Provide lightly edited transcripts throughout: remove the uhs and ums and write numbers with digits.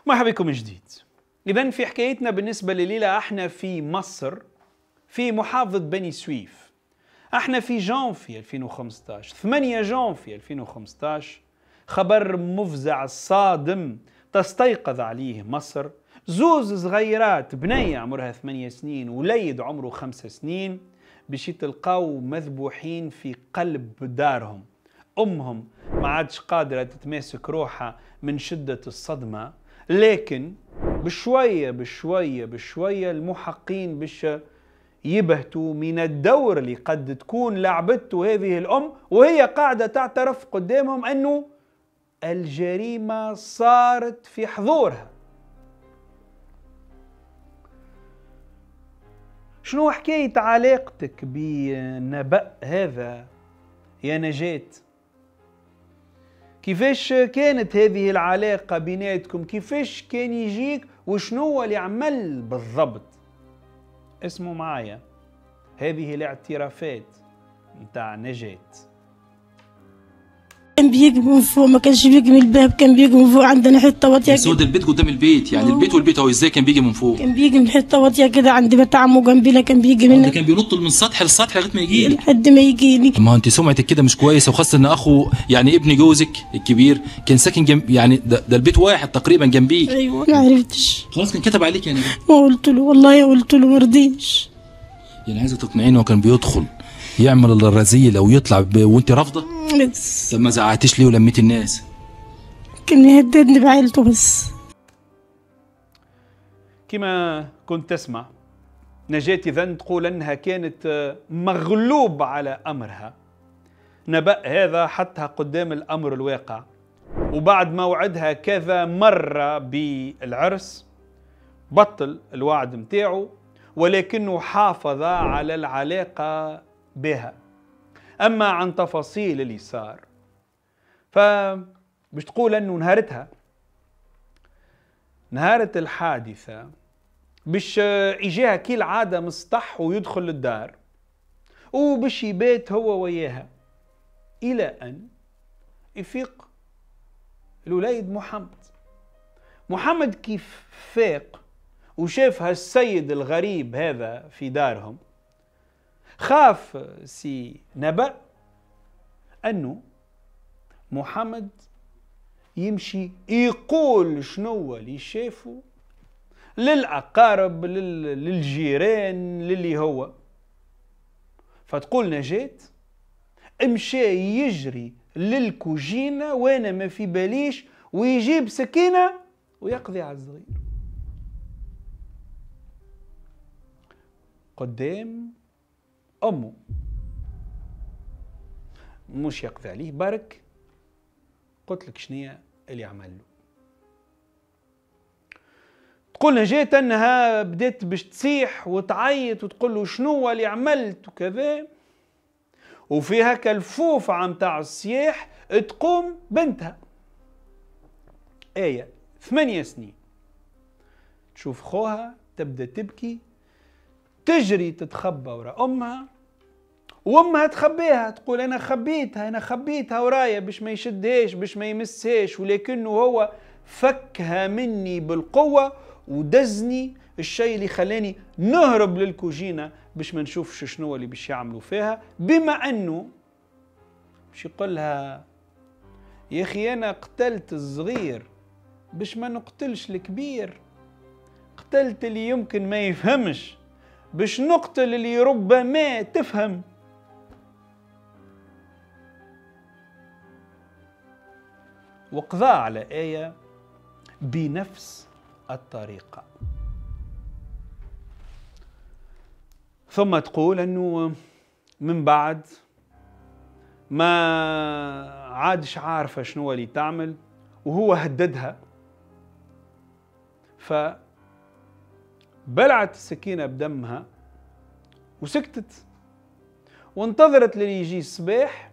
مرحبا بكم من جديد. إذن في حكايتنا بالنسبة لليلة احنا في مصر في محافظة بني سويف. احنا في جانفي 2015 8 جانفي 2015 خبر مفزع صادم تستيقظ عليه مصر. زوز صغيرات بنية عمرها 8 سنين وليد عمره 5 سنين باش يتلقاو مذبوحين في قلب دارهم. أمهم ما عادش قادرة تتماسك روحها من شدة الصدمة، لكن بشوية بشوية بشوية المحقين باش يبهتوا من الدور اللي قد تكون لعبته هذه الأم وهي قاعدة تعترف قدامهم أنه الجريمة صارت في حضورها. شنو حكاية علاقتك بنبأ هذا يا نجاة؟ كيفاش كانت هذه العلاقة بيناتكم؟ كيفاش كان يجيك وشنو اللي عمل بالضبط؟ اسمعوا معايا هذه الاعترافات متاع نجاة. كان بيجي من فوق، ما كانش بيجي من الباب، كان بيجي من فوق عندنا حته واطيه. سود البيت قدام البيت، يعني البيت والبيت اهو. ازاي كان بيجي من فوق؟ كان بيجي من حته واطيه كده عند بيت عمه جنبينا، كان بيجي ده منها. كان بينط من السطح للسطح لغايه ما يجي لحد ما يجيني. ما انت سمعتك كده مش كويسه، وخاصه ان اخو يعني ابن جوزك الكبير كان ساكن جنب، يعني ده البيت واحد تقريبا جنبيك. ايوه ما عرفتش. خلاص كان كتب عليك يعني. ما قلت له والله، قلت له ما رضيش. يعني عايزه تقنعيني هو كان بيدخل يعمل الرذيل او يطلع وانت رافضه؟ بس طب ما زعقتيش ليه ولميتي الناس؟ كان يهددني بعيلته بس. كما كنت تسمع نجاة إذن تقول أنها كانت مغلوب على أمرها. نبأ هذا حتى قدام الأمر الواقع، وبعد موعدها كذا مرة بالعرس بطل الوعد متاعه، ولكنه حافظ على العلاقة بها. أما عن تفاصيل اللي صار فبش تقول أنه نهارة الحادثة باش يجيها كي العادة مسطح ويدخل للدار وباش يبات هو وياها، إلى أن يفيق الوليد محمد كيف فاق وشاف هالسيد الغريب هذا في دارهم، خاف سي نبأ أنه محمد يمشي يقول شنو اللي شافه للأقارب للجيران للي هو. فتقول نجاة امشي يجري للكوجينة وانا ما في باليش ويجيب سكينة ويقضي على الصغير قدام أمه. مش يقضي عليه برك، قلت لك شنية اللي عمل له. تقول نجاة أنها بدأت باش تصيح وتعيط وتقول له شنو اللي عملت وكذا، وفي هكا الفوفعة متاع الصياح تقوم بنتها آية 8 سنين تشوف خوها تبدأ تبكي، تجري تتخبى وراء أمها، وأمها تخبيها تقول أنا خبيتها ورايا باش ما يشدهاش باش ما يمسهاش، ولكنه هو فكها مني بالقوة ودزني، الشيء اللي خلاني نهرب للكوجينة باش ما نشوفش شنو اللي باش يعملوا فيها. بما أنه باش يقولها يا أخي أنا قتلت الصغير باش ما نقتلش الكبير، قتلت اللي يمكن ما يفهمش باش نقتل اللي ربما تفهم. وقضى على آية بنفس الطريقة. ثم تقول أنه من بعد ما عادش عارفة شنو اللي تعمل، وهو هددها فبلعت السكينة بدمها وسكتت وانتظرت للي يجي الصباح.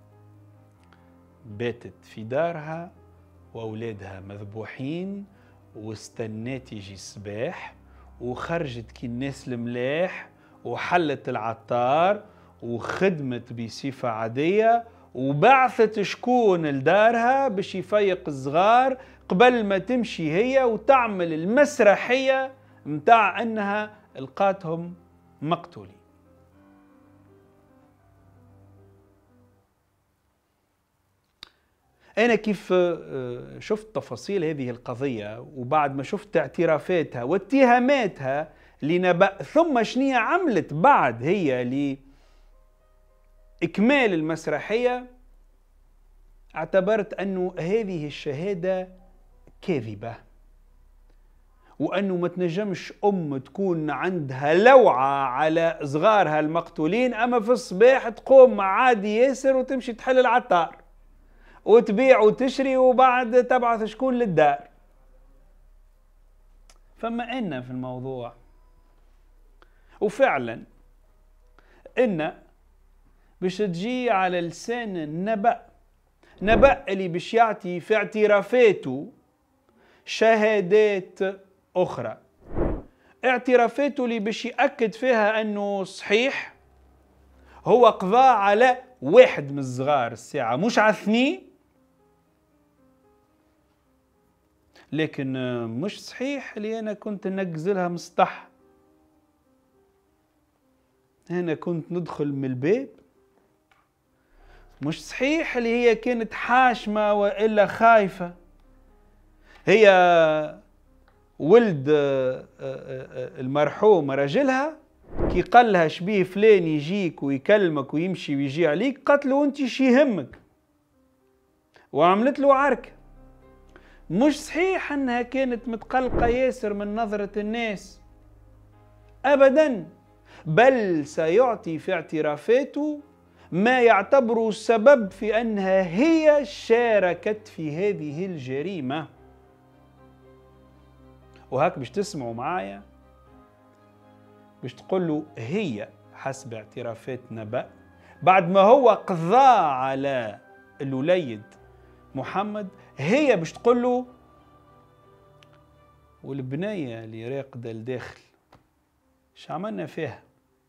باتت في دارها وأولادها مذبوحين، واستنات يجي الصباح وخرجت كي الناس الملاح وحلت العطار وخدمت بصفة عادية وبعثت شكون لدارها باش يفيق الصغار قبل ما تمشي هي وتعمل المسرحية متاع أنها لقاتهم مقتولين. أنا كيف شفت تفاصيل هذه القضية وبعد ما شفت اعترافاتها واتهاماتها لنبأ، ثم شنية عملت بعد هي لإكمال المسرحية، اعتبرت أنه هذه الشهادة كاذبة، وأنه ما تنجمش تكون عندها لوعة على صغارها المقتولين أما في الصباح تقوم عادي ياسر وتمشي تحل العطار وتبيع وتشري وبعد تبعث شكون للدار. فما إن في الموضوع، وفعلا إن باش تجي على لسان نبأ اللي باش يعطي في اعترافاته شهادات أخرى، اعترافاته اللي باش يأكد فيها أنه صحيح هو قضى على واحد من الصغار الساعة مش على 2، لكن مش صحيح اللي أنا كنت نجزلها مسطح، أنا كنت ندخل من الباب، مش صحيح اللي هي كانت حاشمة وإلا خايفة. هي ولد المرحوم راجلها كي قال لها شبيه فلان يجيك ويكلمك ويمشي ويجي عليك، قالت له انت شي يهمك وعملت له عركة. مش صحيح انها كانت متقلقة ياسر من نظرة الناس ابدا، بل سيعطي في اعترافاته ما يعتبره السبب في انها هي شاركت في هذه الجريمة. وهاك باش تسمعوا معايا باش تقول له هي حسب اعترافات نبأ بعد ما هو قضى على الوليد محمد، هي باش تقول له والبنية اللي راقدة لداخل ايش عملنا فيها.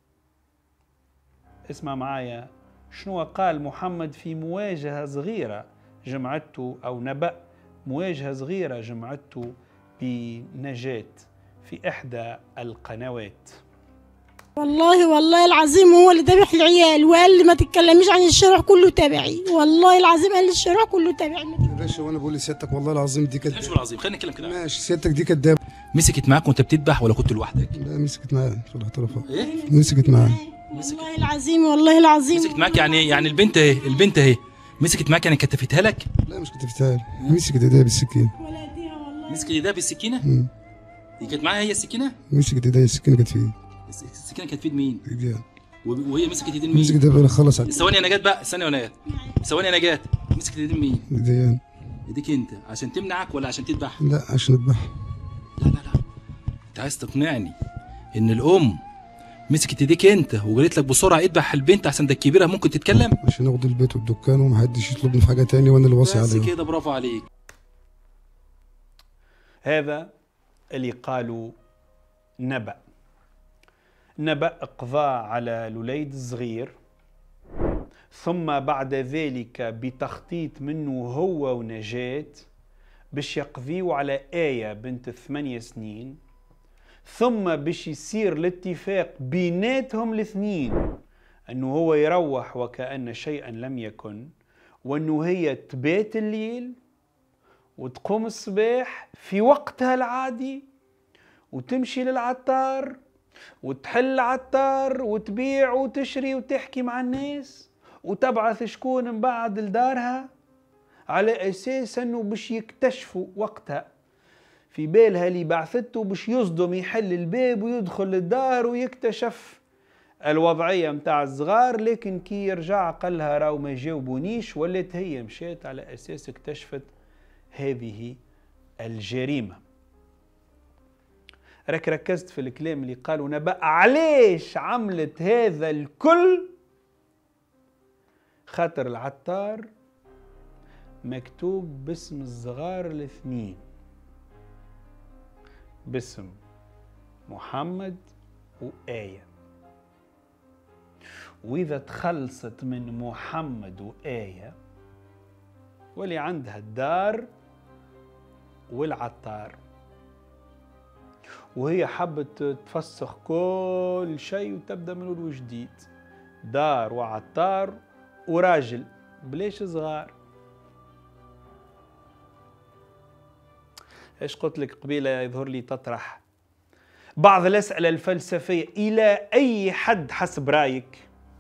اسمع معايا شنو قال محمد في مواجهة صغيرة جمعته، أو نبأ مواجهة صغيرة جمعته بنجاة في إحدى القنوات. والله العظيم هو اللي ذبح العيال وقال لي ما تتكلميش عن الشارع كله تبعي، والله العظيم قال لي الشارع كله تبعي. يا باشا وانا بقول لسيادتك والله العظيم دي كدابه. مش العظيم، خلينا نتكلم كده. ماشي سيادتك دي كدابه. مسكت معاك وانت بتذبح ولا كنت لوحدك؟ لا مسكت معايا في الاعترافات. ايه؟ مسكت والله العظيم مسكت معاك يعني البنت اهي مسكت معاك يعني كتفتها لك؟ لا مش كتفتها لي، مسكت ايديا بالسكينه. مسكت ايديها بالسكينه؟ دي كانت معاها هي السكينه؟ مسكت ايديا السكينه كانت في ايدي. السكينه كانت في ايد مين؟ ايديا. وهي مسكت ايدين مين؟ مسكت ايديا خلص على ثواني انا جات بقى، ثواني انا جات مسكت ايدين مين؟ ايديا. ايديك انت عشان تمنعك ولا عشان تذبح؟ لا عشان اذبح. لا انت عايز تقنعني ان الام مسكت ايديك انت وقالت لك بسرعه اذبح البنت عشان ده الكبيره ممكن تتكلم؟ عشان اخد البيت والدكان ومحدش يطلبني في حاجه تاني وانا اللي واصي عليه. بس كده برافو عليك. هذا اللي قالوا نبأ قضى على الوليد الصغير، ثم بعد ذلك بتخطيط منه هو ونجاة باش يقضيوا على آية بنت 8 سنين، ثم باش يصير الاتفاق بيناتهم الاثنين أنه هو يروح وكأن شيئا لم يكن، وأنه هي تبات الليل وتقوم الصباح في وقتها العادي وتمشي للعطار وتحل العطار وتبيع وتشري وتحكي مع الناس وتبعث شكون من بعد لدارها على أساس أنه باش يكتشفوا وقتها في بالها اللي بعثته باش يصدم يحل الباب ويدخل للدار ويكتشف الوضعية متاع الصغار. لكن كي يرجع قالها راو ما جاوبونيش، ولات هي مشيت على أساس اكتشفت هذه الجريمة. راك ركزت في الكلام اللي قالوا نبأ علاش عملت هذا الكل؟ خاطر العطار مكتوب باسم الصغار الاثنين، باسم محمد وآية، وإذا تخلصت من محمد وآية واللي عندها الدار والعطار، وهي حبت تفسخ كل شيء وتبدأ من الوجديد، دار وعطار وراجل بليش صغار. ايش قلت لك قبيلة يظهر لي تطرح بعض الأسئلة الفلسفية. إلى أي حد حسب رأيك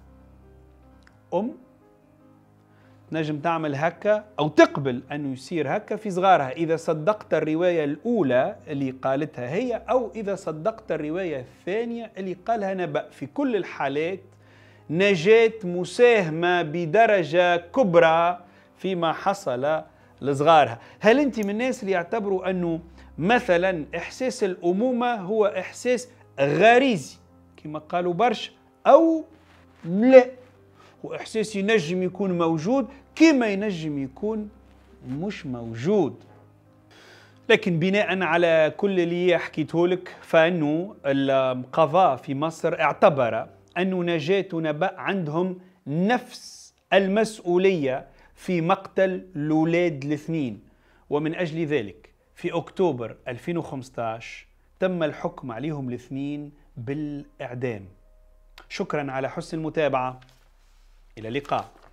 نجم تعمل هكا أو تقبل أنه يصير هكا في صغارها، إذا صدقت الرواية الأولى اللي قالتها هي أو إذا صدقت الرواية الثانية اللي قالها نبأ؟ في كل الحالات نجاة مساهمة بدرجة كبرى فيما حصل لصغارها. هل أنت من الناس اللي يعتبروا أنه مثلا إحساس الأمومة هو إحساس غريزي كما قالوا برشا، أو لا وإحساس ينجم يكون موجود كما ينجم يكون مش موجود؟ لكن بناء على كل اللي حكيته لك فإنه القضاء في مصر اعتبر أنه نجاة ونبأ عندهم نفس المسؤولية في مقتل الأولاد الاثنين، ومن أجل ذلك في أكتوبر 2015 تم الحكم عليهم الاثنين بالإعدام. شكرا على حسن المتابعة، إلى اللقاء.